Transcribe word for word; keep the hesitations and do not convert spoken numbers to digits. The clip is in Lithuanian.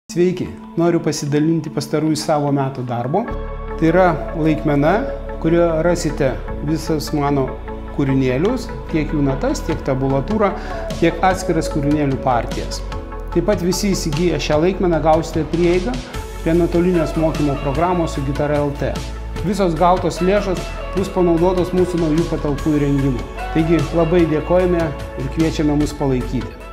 Sveiki, noriu pasidalinti pastarųjų savo metų darbo. Tai yra laikmena, kurioje rasite visas mano kūrinėlius, tiek jų natas, tiek tabulatūrą, tiek atskiras kūrinėlių partijas. Taip pat visi įsigiję šią laikmeną gausite prieigą prie nuotolinės mokymo programos su Gitara L T. Visos gautos lėšos bus panaudotos mūsų naujų patalpų įrengimui. Taigi labai dėkojame ir kviečiame mus palaikyti.